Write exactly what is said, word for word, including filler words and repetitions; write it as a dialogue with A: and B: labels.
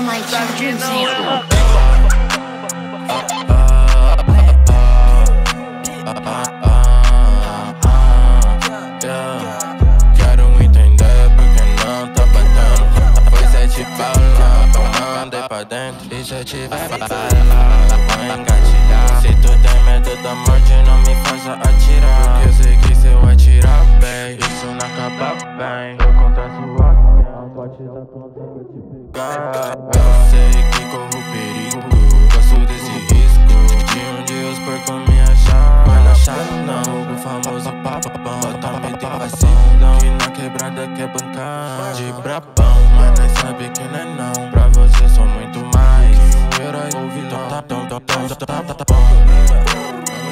A: my children's hand.
B: Quero entender porque não tá batendo. Foi sete balas, eu mandei pra dentro. E se eu tiver bala, vou engatilhar. Se tu tem medo da morte, não me faça atirar. Porque eu sei que se eu atirar bem, isso não acaba bem. Eu contra sua quem, a sorte tá pronta pra te pegar. Eu sei que corro perigo, gosto desse risco. De um dia os porcos me achar, mas não achar não. O famoso papão, bota medo e vacilão. Que na quebrada quer bancar de brabão, mas nós sabe que não é não. Pra você sou muito mais que um herói ou vilão. Tá, tão, tão, tão, tão, tão, tão, tão.